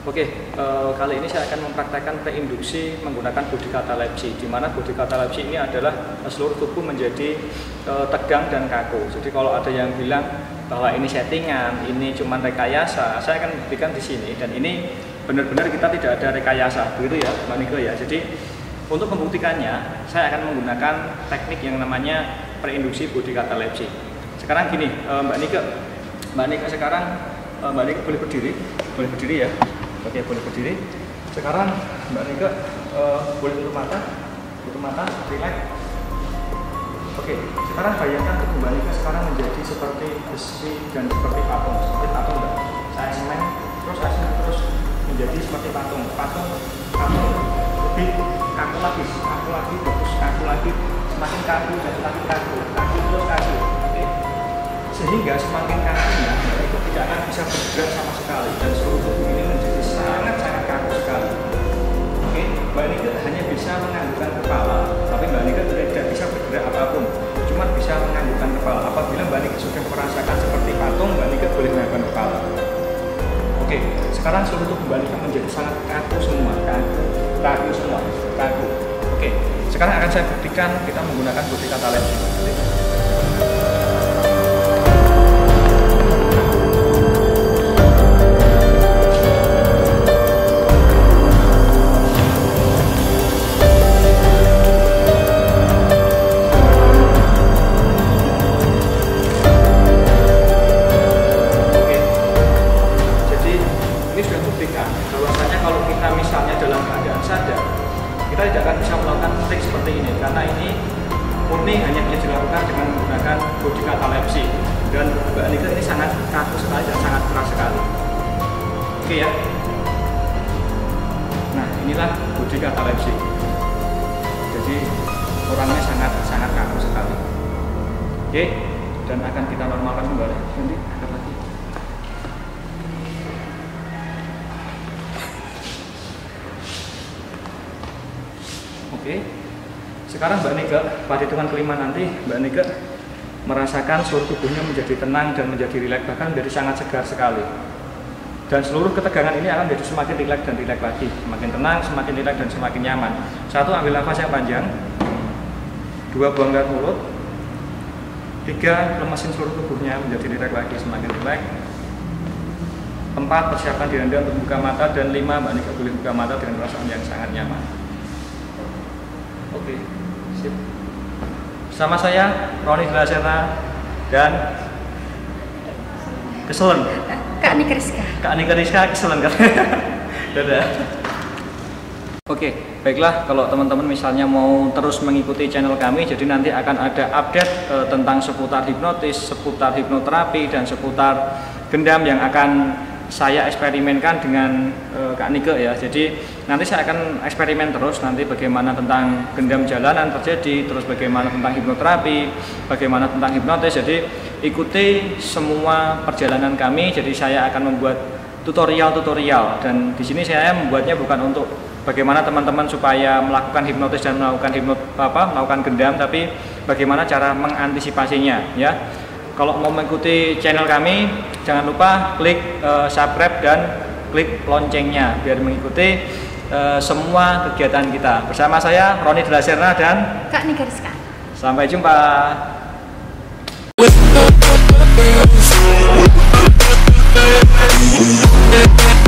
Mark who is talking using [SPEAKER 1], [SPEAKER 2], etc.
[SPEAKER 1] Oke, kali ini saya akan mempraktekkan preinduksi menggunakan body katalepsi, di mana body katalepsi ini adalah seluruh tubuh menjadi tegang dan kaku. Jadi kalau ada yang bilang bahwa ini settingan, ini cuma rekayasa, saya akan buktikan di sini. Dan ini benar-benar kita tidak ada rekayasa, begitu ya, Mbak Nike ya. Jadi untuk membuktikannya, saya akan menggunakan teknik yang namanya preinduksi body katalepsi. Sekarang gini, Mbak Nike sekarang Mbak Nike boleh berdiri ya. Oke, boleh berdiri. Sekarang Mbak Nike boleh tutup mata, relax. Oke, sekarang bayangkan tubuh Mbak Nike sekarang menjadi seperti besi dan seperti patung. Seperti patung enggak? Saya semen, terus menjadi seperti patung. Patung lebih kaku lagi, semakin kaku dan semakin kaku terus kaku. Oke. Sehingga semakin kakunya itu tidak akan bisa bergerak sama sekali dan seluruh tubuh ini menjadi sangat kaku sekali. Oke, Mbak Nike hanya bisa menganggukkan kepala, tapi Mbak Nike tidak bisa bergerak apapun, cuma bisa menganggukkan kepala. Apabila Mbak Nike sudah merasakan seperti patung, Mbak Nike boleh menganggukkan kepala. Oke, sekarang seluruh tubuh Mbak Nike menjadi sangat kaku semua, kaku. Oke, sekarang akan saya buktikan kita menggunakan body katalepsi. Bahwasanya kalau kita misalnya dalam keadaan sadar, kita tidak akan bisa melakukan trik seperti ini karena ini murni hanya bisa dilakukan dengan menggunakan body katalepsi, dan Mbak Nike ini sangat kaku sekali dan sangat keras sekali. Oke ya. Nah, inilah body katalepsi. Jadi orangnya sangat kaku sekali. Oke, dan akan kita normalkan kembali. Nanti angkat lagi. Oke, sekarang Mbak Nike pada hitungan kelima nanti Mbak Nike merasakan seluruh tubuhnya menjadi tenang dan menjadi rileks, bahkan menjadi sangat segar sekali. Dan seluruh ketegangan ini akan menjadi semakin rileks dan rileks lagi, semakin tenang, semakin rileks dan semakin nyaman. 1. Ambil nafas yang panjang. 2. Buang lewat mulut. 3. Lemesin seluruh tubuhnya menjadi rileks lagi, semakin rileks. 4. Persiapkan diri Anda untuk buka mata. Dan 5. Mbak Nike boleh buka mata dengan perasaan yang sangat nyaman. Oke, sip. Bersama saya Roni Delaserna dan keselen.
[SPEAKER 2] Kak Nike Rizka keselen kan? Dadah.
[SPEAKER 1] Oke, baiklah, kalau teman-teman misalnya mau terus mengikuti channel kami, jadi nanti akan ada update tentang seputar hipnotis, seputar hipnoterapi, dan seputar gendam yang akan saya eksperimenkan dengan Kak Nike ya. Jadi nanti saya akan eksperimen terus, nanti bagaimana tentang gendam jalanan terjadi, terus bagaimana tentang hipnoterapi, bagaimana tentang hipnotis. Jadi ikuti semua perjalanan kami. Jadi saya akan membuat tutorial, dan di sini saya membuatnya bukan untuk bagaimana teman-teman supaya melakukan hipnotis dan melakukan gendam, tapi bagaimana cara mengantisipasinya ya. Kalau mau mengikuti channel kami, jangan lupa klik subscribe dan klik loncengnya biar mengikuti semua kegiatan kita. Bersama saya Roni Delaserna dan
[SPEAKER 2] Kak Nike Rizka.
[SPEAKER 1] Sampai jumpa.
[SPEAKER 3] We'll be right back.